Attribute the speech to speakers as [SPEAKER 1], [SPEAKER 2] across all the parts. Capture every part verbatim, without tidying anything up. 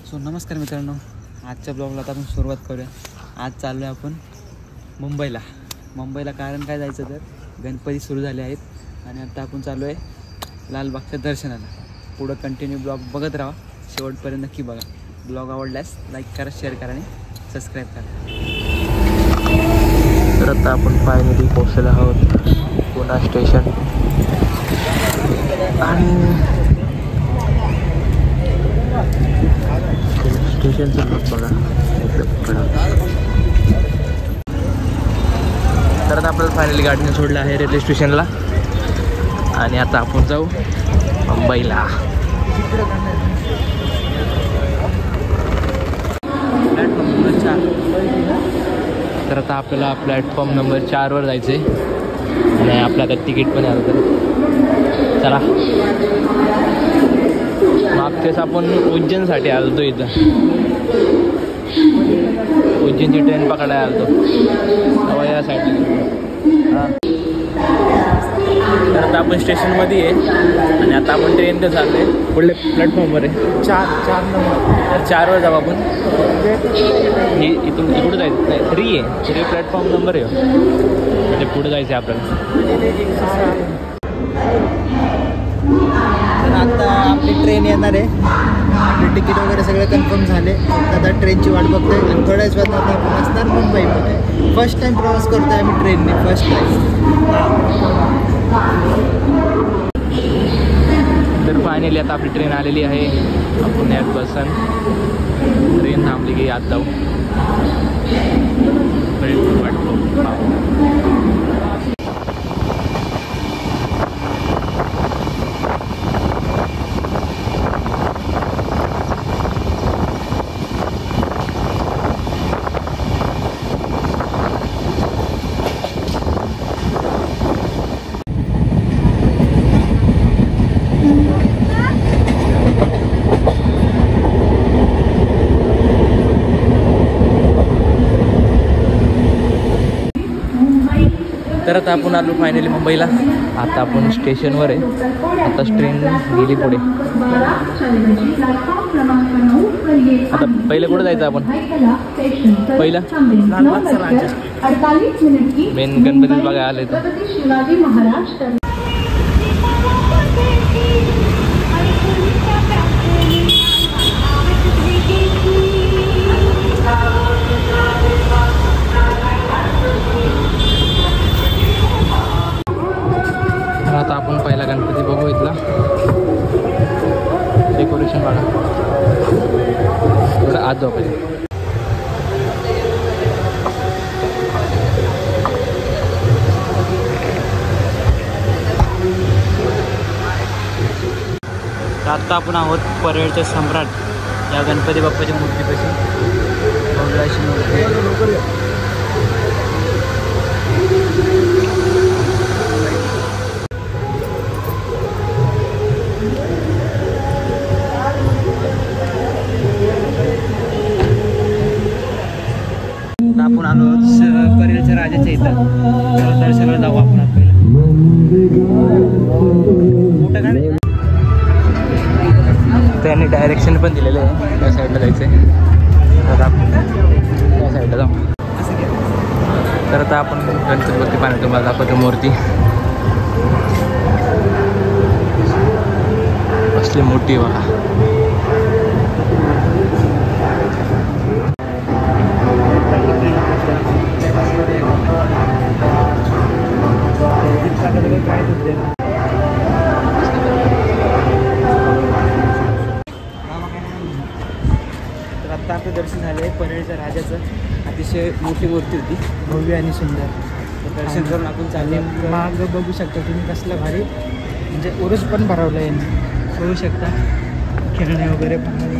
[SPEAKER 1] So नमस्कार मित्रांनो, आजच्या ब्लॉगला आता आपण सुरुवात करूया। आज चाललो आहे आपण मुंबईला। मुंबईला कारण काय जायचं तर गणपती सुरू झाले आहेत आणि आता आपण चाललो आहे लालबागच्या दर्शनाला। पुढं कंटिन्यू ब्लॉग बघत राहा, शेवटपर्यंत नक्की बघा। ब्लॉग आवडल्यास लाईक करा, शेअर करा आणि सबस्क्राईब करा। तर आता आपण फायनली पोहोचलेलो आहोत पुणा स्टेशन आणि स्टेशनचं बघा तर आता आपल्याला फायनली गाडीने सोडलं आहे रेल्वे स्टेशनला आणि आता आपण जाऊ मुंबईला। प्लॅटफॉर्म नंबर चार। तर आता आपल्याला प्लॅटफॉर्म नंबर चारवर जायचं आहे आणि आपलं आता तिकीट पण आलं। तर चला, मागच्याच आपण उज्जैनसाठी आलो तो इथं उज्जैनची ट्रेन पकडायला आलो तो या साईडला। हां, तर आता आपण स्टेशनमध्ये आहे आणि आता आपण ट्रेन तर चाललो आहे पुढल्या प्लॅटफॉर्मवर आहे चार चार नंबर। तर चारवर जाऊ आपण। ही इथून इकडं जायचं नाही, थ्री आहे, थ्री प्लॅटफॉर्म नंबर आहे म्हणजे पुढे जायचं आहे आपल्याला। तर आता आपली ट्रेन येणार आहे, आपले तिकीट वगैरे सगळे कन्फर्म झाले। आता ट्रेनची वाट बघतोय आणि थोड्याच वेळात आता आपण असणार मुंबईमध्ये। फर्स्ट टाईम प्रवास करतोय आम्ही ट्रेनने, फर्स्ट टाईम। तर फायनली आता आपली ट्रेन आलेली आहे, आपण यात बसन। ट्रेन थांबली की आत जाऊ वाटतो। तर आता आपण आलो फायनली मुंबईला। आता आपण स्टेशनवर आहे, आता ट्रेन गेली पुढे। आता पहिलं कुठं जायचं आपण? पहिलं मेन गणपती बघायला आले तर आता आपण पहिला गणपती बघू इथला। डेकोरेशन बघा, थोडं आत जाऊ पाहिजे। आता आपण आहोत परेडचे सम्राट या गणपती बाप्पाच्या मूर्तीपाशी। भव्याची मूर्ती आपण आलो परेलच्या राजाच्या इथं, दर्शनाला जाऊ आपण पहिला। मोठं गाडी त्यांनी डायरेक्शन पण दिलेलं आहे, त्या साईडला जायचं आहे। तर आपण त्या साईडला जाऊ। तर आता आपण गणपती बघते पाहण्यात तुम्हाला दाखवतो मूर्ती असली मोठी बघा। तर आता आपलं दर्शन झालं आहे परेडच्या राजाचं। अतिशय मोठी मूर्ती होती, भव्य आणि सुंदर। तर दर्शन करून आपण चालले। माग बघू शकता तुम्ही कसलं भारी, म्हणजे उरूस पण भरवलं आहे बघू शकता। खेळणे वगैरे पण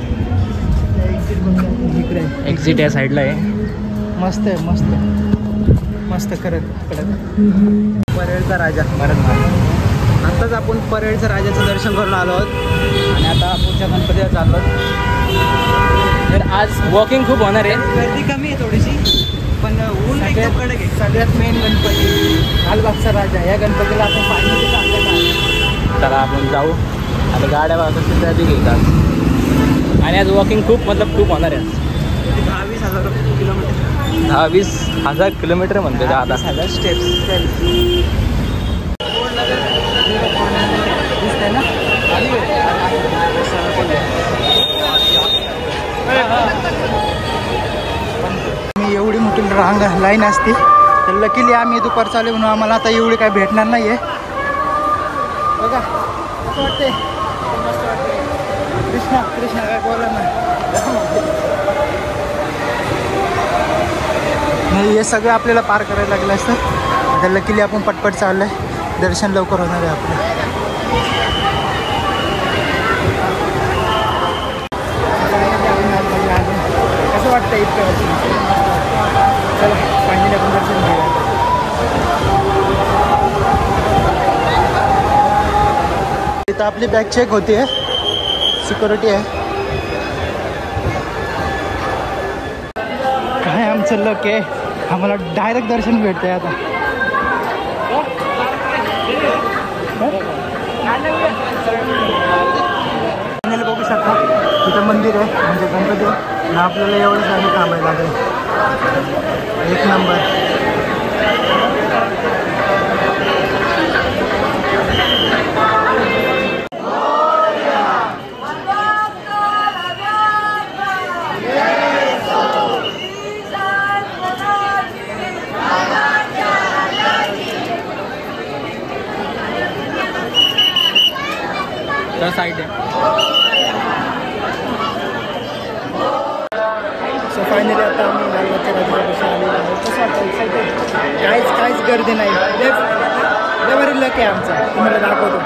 [SPEAKER 1] इकडे एक्झिट या साईडला आहे। मस्त आहे, मस्त मस्त करत कडक परेडचा राजा भरत। आत्ताच आपण परेडच्या राजाचं दर्शन करून आलो आहोत आणि आता पुढच्या गणपतीला चाललो। तर आज वॉकिंग खूप होणार आहे, गर्दी कमी आहे थोडीशी, पण ऊन एकदम कडक आहे। सगळ्यात मेन गणपती लालबागचा राजा, या गणपतीला आपण फायनली चाललेला आहे। चला आपण जाऊ। आता गाड्या वाहतूक गर्दी घेतात।
[SPEAKER 2] आणि आज वॉकिंग खूप मतलब खूप होणार आहे.
[SPEAKER 1] दहा वीस हजार किलोमीटर
[SPEAKER 2] दहा वीस हजार किलोमीटर म्हणते
[SPEAKER 1] दहा
[SPEAKER 2] आता.
[SPEAKER 1] वीस हजार स्टेप्स दिसतंय ना. मी एवढी मोठी रांग लाईन असते तर लकीली आम्ही दुपार चालू म्हणून आम्हाला आता एवढी काय भेटणार नाही आहे. बघा कसं वाटते. मस्त वाटते. कृष्णा कृष्णा काय बोला ना. नाही हे सगळं आपल्याला पार करायला लागलं असतं. आता लकीली आपण पटपट चाललं आहे. दर्शन लवकर होणार आहे आपलं. कसं वाटतं इतकं. चला फायनली आपण दर्शन घेऊया. इथं आपली बॅग चेक होती आहे. सिक्युरिटी आहे. काय आमचं लक आहे. आम्हाला डायरेक्ट दर्शन भेटतंय आता. फायनली बघू शकता तिथं मंदिर आहे म्हणजे गणपती आहे ना. आपल्याला एवढंच आधी थांबायला लागेल. एक नंबर.
[SPEAKER 2] त्या साईड आहे.
[SPEAKER 1] सो फायनली आता आम्ही लालबागच्या राजापासून आलेलो आहोत. कसं वाटतं. एक्साइटेड. काहीच काहीच गर्दी नाही. लेवरी लक आहे आमचा. तुम्हाला दाखवतो.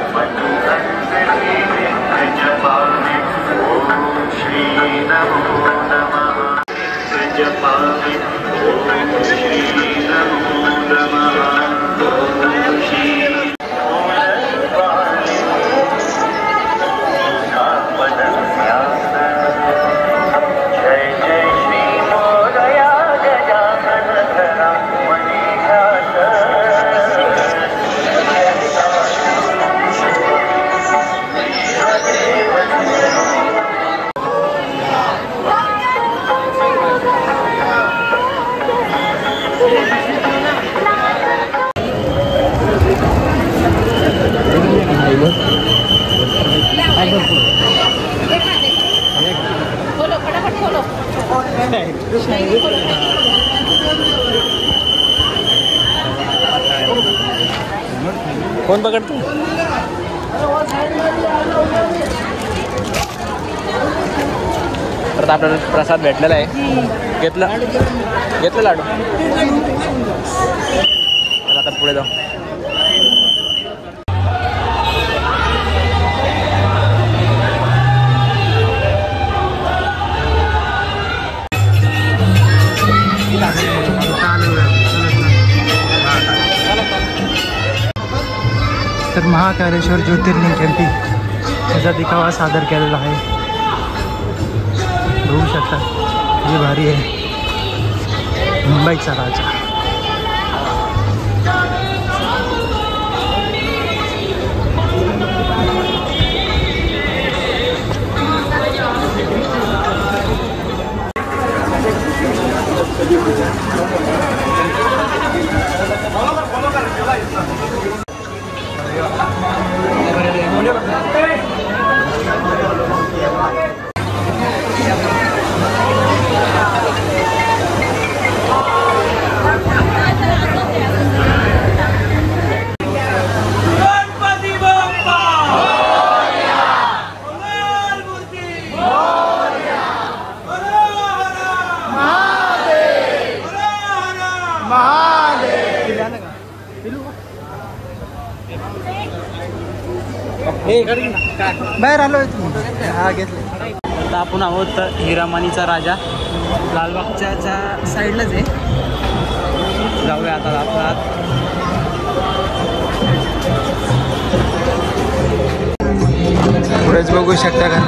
[SPEAKER 2] कोण पकडतो. तर आपल्याला प्रसाद भेटलेला आहे. घेतलं घेतलं लाडू. आता पुढे जाऊ.
[SPEAKER 1] तर महाकालेश्वर ज्योतिर्लिंग कॅम्पिंग याचा दिखावा सादर केलेला आहे. बघू शकता हे भारी आहे. मुंबईचा राजा. बाहेर आलो हा घेतले.
[SPEAKER 2] आता आपण आहोत हिरामानीचा राजा. लालबागच्या साईडलाच आहे. जाऊया आता आपण.
[SPEAKER 1] पुढेच बघू शकता का.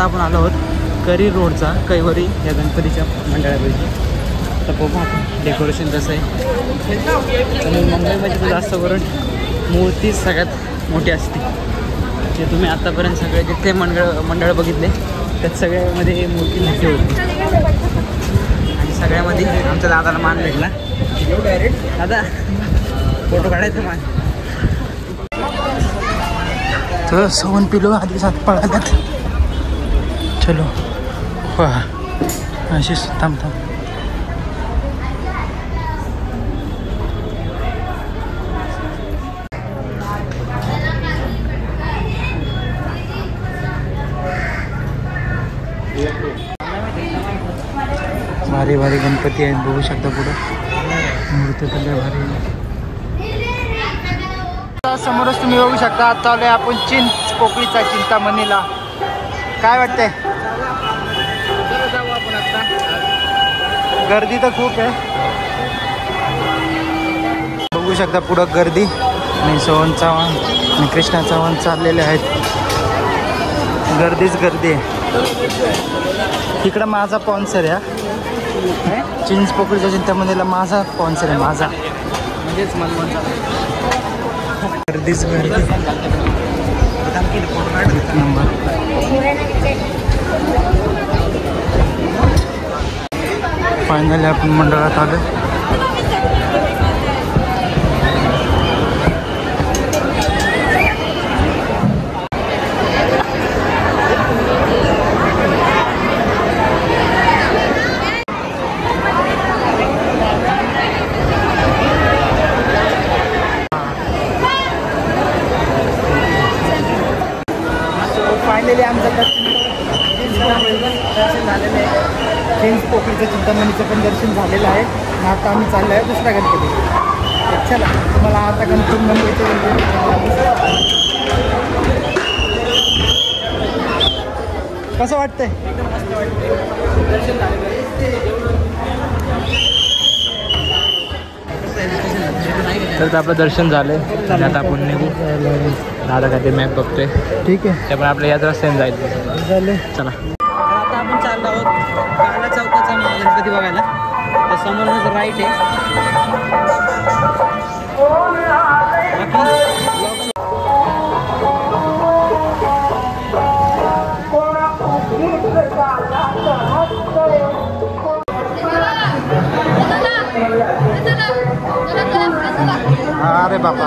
[SPEAKER 1] आता आपण आलो आहोत करी रोडचा कैवरी या गणपतीच्या मंडळापैकी. आता बघू आपण डेकोरेशन कसं आहे. आणि मुंबईमध्ये तर जास्त करून मूर्ती सगळ्यात मोठी असते. जे तुम्ही आतापर्यंत सगळे जिथे मंडळ मंडळ बघितले त्यात सगळ्यामध्ये मूर्ती मोठी होती. आणि सगळ्यामध्ये आमच्या दादाला मान भेटला. दादा फोटो काढायचं मान. तर सवन पिलो आधी सात पळाल्यात. चलो वा अशीच थांब थांब. भारी भारी गणपती आहेत बघू शकता पुढं. मूर्ती तर लय भारी. समोरच तुम्ही बघू शकता. आता आलोय आपण चिंच पोकळीचा चिंतामणीला. काय वाटतंय? गर्दी तर खूप आहे बघू शकता पुढं गर्दी. आणि सोहन चव्हाण आणि कृष्णा चव्हाण चाललेले आहेत. गर्दीच गर्दी आहे. इकडं माझा स्पॉन्सर आहे चिंच पोकळीच्या चिंतामणीला. माझा स्पॉन्सर आहे माझा म्हणजेच मला गर्दीच गर्दी. नंबर फायनली आपण मंडळात आलो. फायनली आमचं दर्शन झालेलं आहे. चिंच पोकळीचं चिंतामणीचं पण दर्शन झालेलं आहे. आणि आता आम्ही चाललो आहे दुसऱ्या गणपती. चला तुम्हाला आता गणपती मुंबईचे गणपती कसं वाटतंय? दर्शन झालेलं
[SPEAKER 2] तर आपलं दर्शन झालं. आता आपण निघू. दादा काय ते मॅप बघतोय.
[SPEAKER 1] ठीक आहे.
[SPEAKER 2] ते पण आपल्या याच रस्त्याने जायचं झालं. चला
[SPEAKER 1] आता आपण चाललो आहोत कांडा चौकाचा गणपती बघायला. तर समोरच राईट आहे. अरे बाबा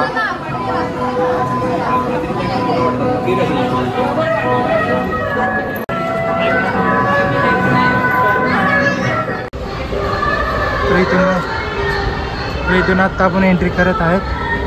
[SPEAKER 1] इथून इथून आता आपण एंट्री करत आहेत.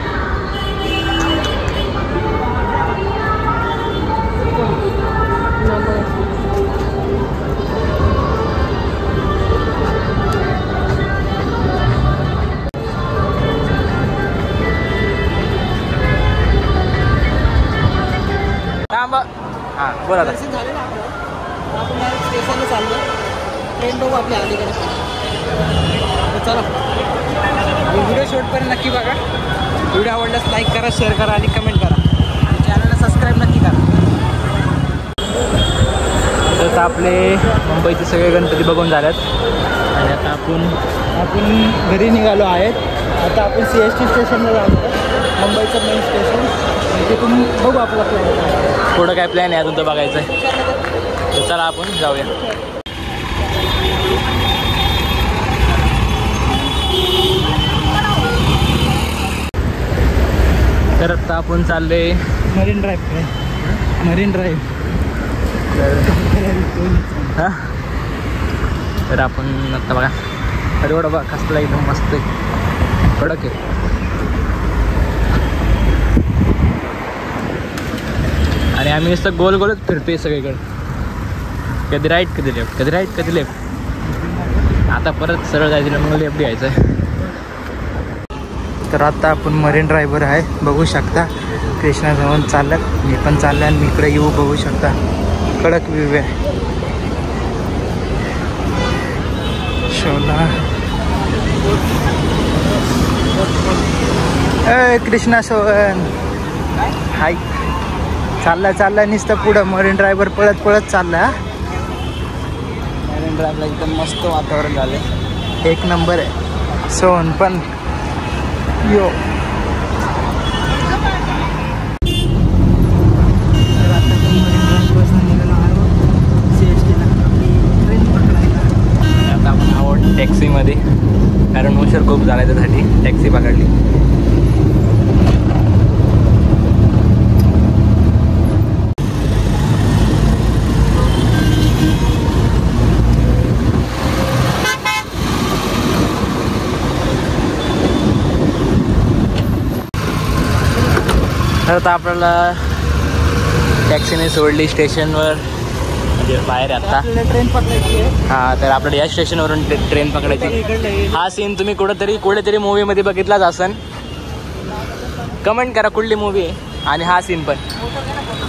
[SPEAKER 2] हां बोला.
[SPEAKER 1] दर्शन झालं ना आपण स्टेशनला चाललो. ट्रेन बघू आपल्या अलीकडे. चला व्हिडिओ शेवटपर्यंत नक्की बघा. व्हिडिओ आवडल्यास लाईक करा, शेअर करा आणि कमेंट करा. चॅनलला सबस्क्राईब नक्की करा.
[SPEAKER 2] तर आपले मुंबईचे सगळे गणपती बघून झाल्यात. आणि आता आपण
[SPEAKER 1] आपण घरी निघालो आहेत. आता आपण सी एस टी स्टेशनला जातो. मुंबईचं मेन स्टेशन. तिथून बघू आपला प्लॅन.
[SPEAKER 2] पुढं काय प्लॅन आहे अजून तर बघायचं आहे. तर चला आपण जाऊया. तर आता आपण चालले
[SPEAKER 1] मरीन ड्राईव्ह. मरीन ड्राईव्ह
[SPEAKER 2] हां. तर आपण आत्ता बघा रोड बघा कसला एकदम मस्त आहे. कडक आहे. आणि आम्ही नुसतं गोल गोलच फिरतोय सगळीकडे. कधी राईट कधी लेफ्ट कधी राईट कधी लेफ्ट. आता परत सरळ जायचं मग लेफ्ट घ्यायचं आहे.
[SPEAKER 1] तर आता आपण मरीन ड्राईव्हर आहे बघू शकता. कृष्णा जाऊन चालत मी पण चाललं आणि मी इकडे येऊ बघू शकता. कडक व्ह्यू आहे. शोला ए कृष्णा सोहन हाय. चाललाय चाललाय नुसतं पुढं मरीन ड्रायव्हर पळत पळत चाललाय हा.
[SPEAKER 2] मरीन ड्राईव्हला एकदम मस्त वातावरण झालं.
[SPEAKER 1] एक नंबर आहे. सोन पण यो
[SPEAKER 2] आता आपण आहोत टॅक्सीमध्ये, कारण उशीर खूप झाला त्यासाठी टॅक्सी पकडली. तर आता आपल्याला टॅक्सीने सोडली स्टेशनवर, म्हणजे बाहेर आहे आता.
[SPEAKER 1] ट्रेन पकडायची आहे.
[SPEAKER 2] हां, तर आपल्याला या स्टेशनवरून ट्रेन पकडायची. हा सीन तुम्ही कुठंतरी कुठेतरी मूवीमध्ये बघितलाच असन. कमेंट करा कुठली मूवी आहे, आणि हा सीन पण.